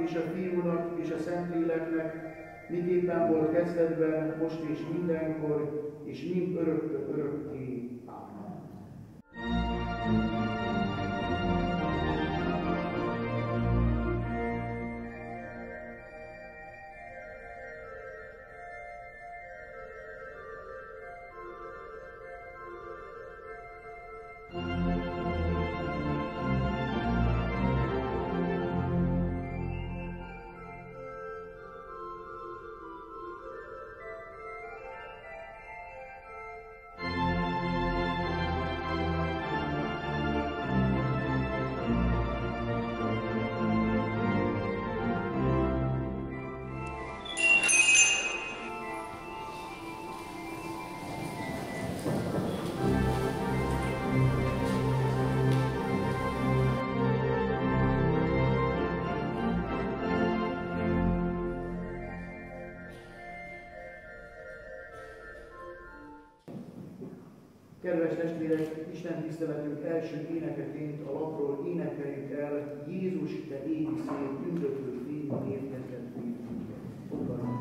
és a Fiúnak, és a Szentléleknek, miképpen volt kezdetben, most és mindenkor, és mind öröktől örökké. Amen. Kedves testvérek, Isten tiszteletünk első énekeként a lapról énekeljük el Jézus, te égi szép, tündöklő fény, érkezett védünket. Fogadjuk!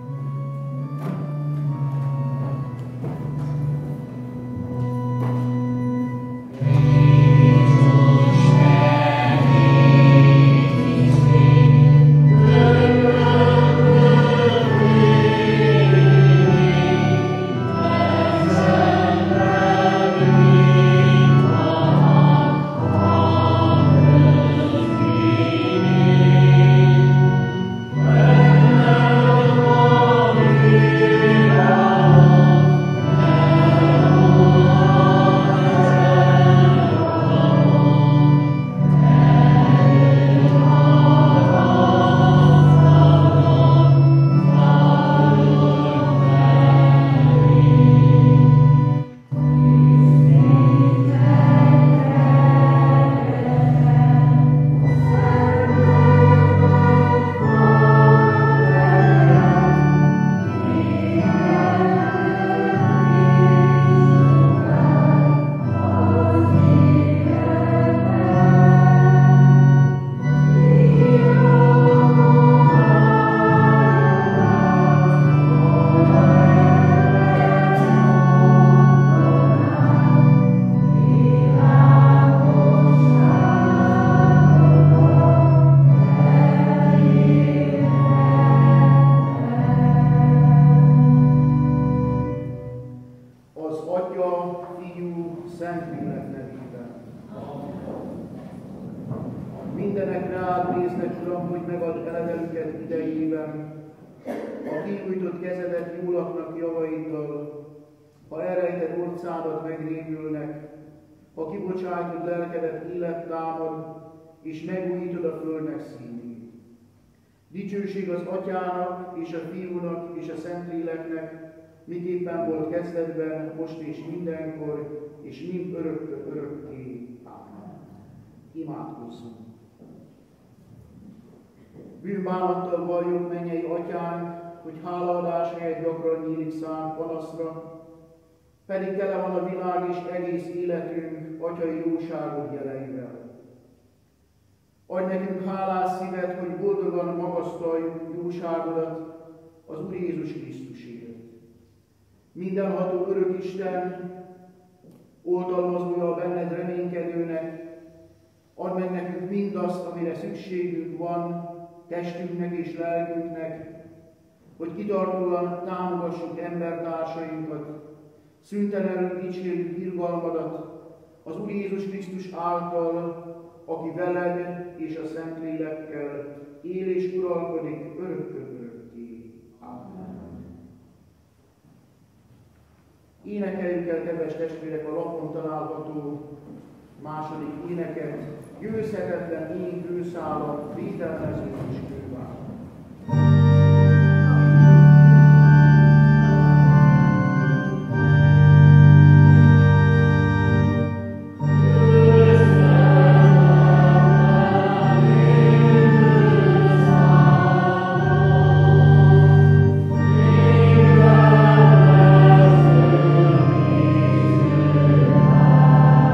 Mindenekre áll néznek, Uram, hogy megad eledelüket idejében, a kinyújtott kezedet jól laknak javaiddal, ha elrejtett orcádat megrémülnek, ha kibocsájtod lelkedet illet támad, és megújítod a földnek színét. Dicsőség az Atyának, és a Fiúnak, és a Szentléleknek, miképpen volt kezdetben, most és mindenkor, és mind öröktől örökké. Amen. Imádkozzunk! Bűnbánattal valljuk, mennyei Atyánk, hogy hálaadás helyett gyakran nyílik szánk panaszra, pedig tele van a világ és egész életünk atyai jóságod jeleivel. Adj nekünk hálás szívet, hogy boldogan magasztaljuk jóságodat az Úr Jézus Krisztusért. Mindenható örök Isten, oltalmazója a benned reménykedőnek, add meg nekünk mindazt, amire szükségünk van, testünknek és lelkünknek, hogy kitartóan támogassuk embertársainkat, szüntelenül dicsérjük irgalmadat az Úr Jézus Krisztus által, aki veled és a Szentlélekkel él és uralkodik örökkön örökké. Amen. Énekeljük el, kedves testvérek, a lapon található második éneket, győzhetetlen én kőszálat, védelmező és kővár.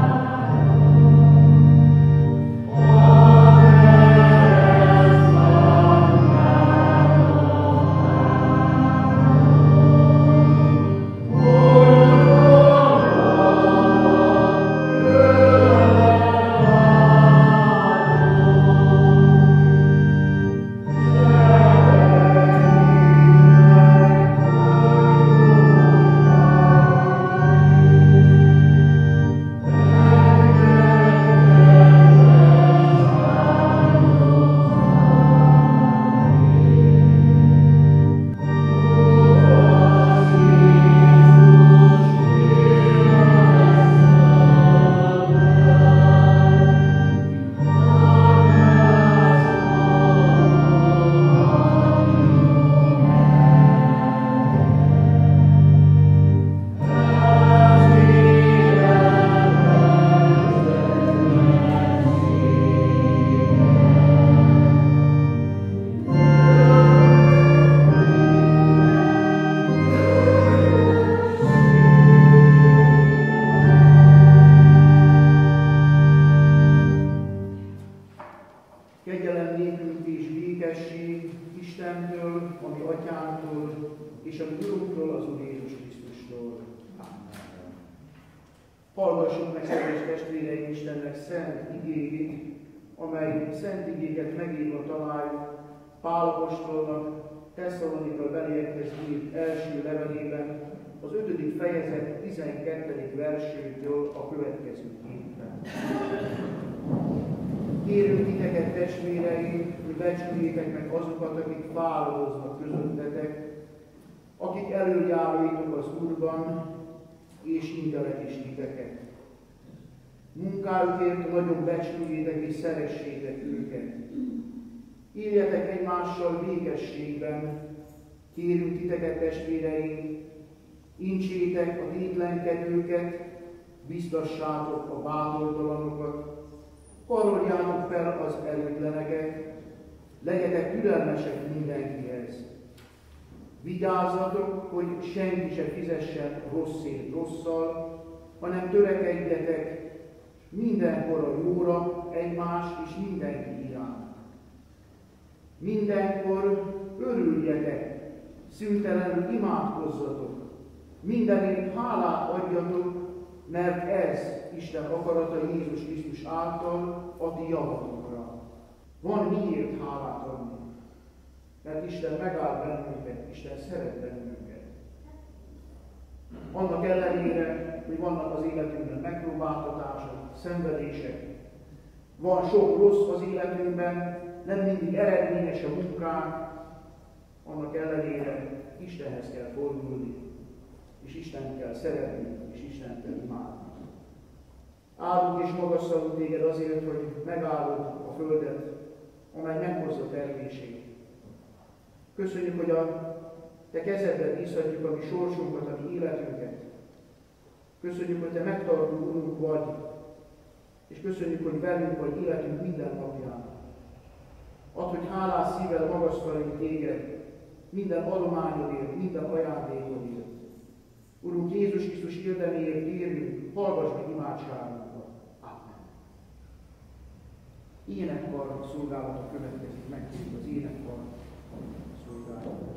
Oh Hallgassuk meg, kedves testvéreim, Istennek szent igéit, amely szent igéket megírva találjuk Pál apostolnak Tesszalonika beliekhez írt első levelében, az 5. fejezet 12. versétől a következőképpen. Kérünk titeket, testvéreim, hogy becsüljétek meg azokat, akik fáradoznak közöttetek, akik előjáróitok az Úrban, és intelet is titeket. Munkájukért nagyon becsüljétek és szeressétek őket. Éljetek egymással békességben, kérünk titeket, testvéreim, incsétek a tétlenkedőket, biztassátok a bátortalanokat, karoljátok fel az erőtleneket, legyetek türelmesek mindenkihez. Vigyázzatok, hogy senki se fizessen rosszért rosszal, hanem törekedjetek mindenkor a jóra egymás és mindenki iránt. Mindenkor örüljetek, szüntelenül imádkozzatok, mindenért hálát adjatok, mert ez Isten akarata Jézus Krisztus által a ti javatokra. Van miért hálát adni, mert Isten megáll bennünket, Isten szeret bennünket. Annak ellenére, hogy vannak az életünkben megpróbáltatások, szenvedések, van sok rossz az életünkben, nem mindig eredményes a munkánk, annak ellenére Istenhez kell fordulni, és Istent kell szeretni, és Istent kell imádni. Áldunk és magasztalunk téged azért, hogy megállod a földet, amely meghozza termését. Köszönjük, hogy a te kezedben bízhatjuk a mi sorsunkat, a mi életünket. Köszönjük, hogy te megtartó Urunk vagy, és köszönjük, hogy velünk vagy életünk minden napján. Add, hogy hálás szívvel magasztaljunk téged minden adományodért, minden ajándékodért. Urunk, Jézus Krisztus érdeméért kérjük, hallgass meg imádságunkat. Amen. Énekkar szolgálata következik, megkérjük az énekkar szolgálatot.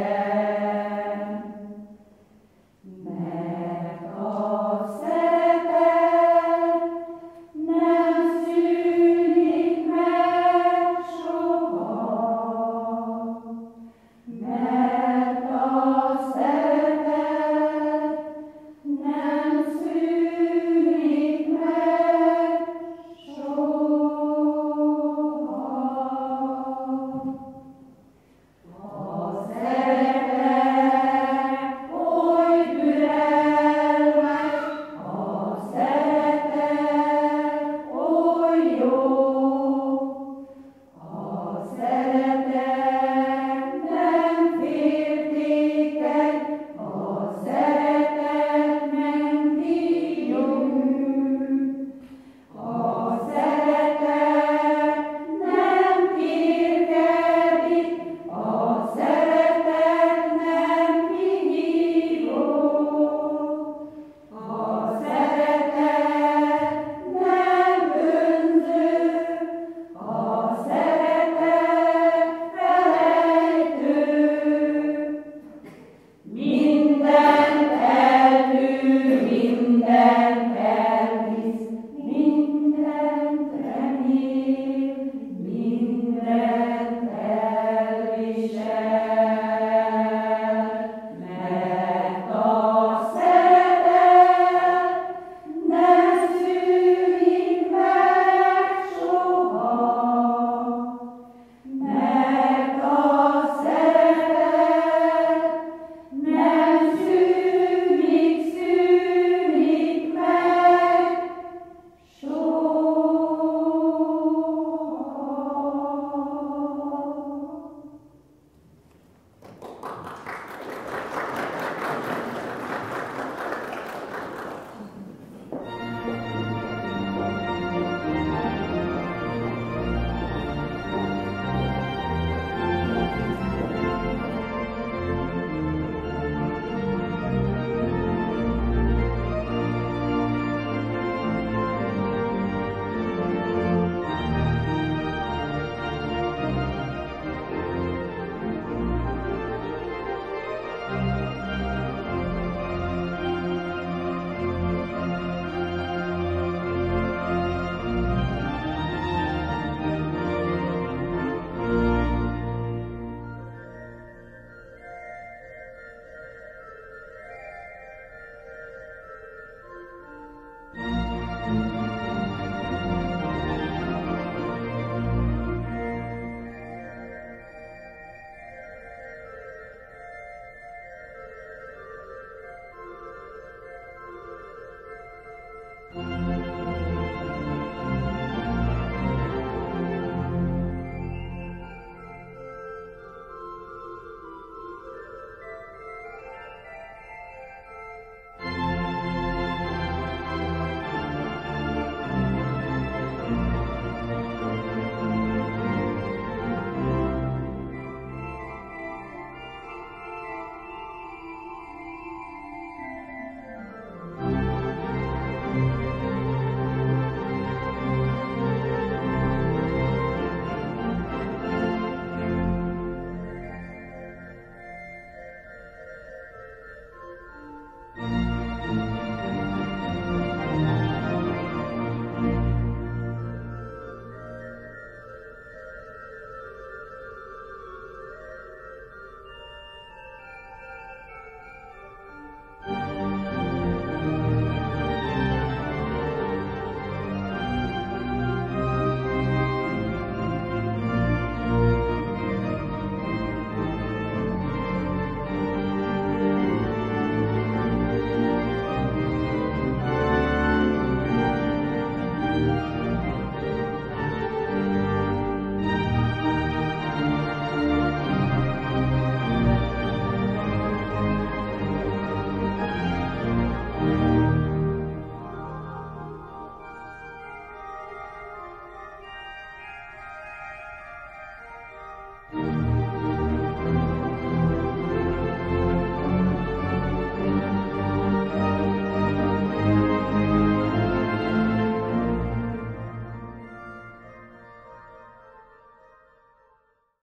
Mert a szeretet Amen.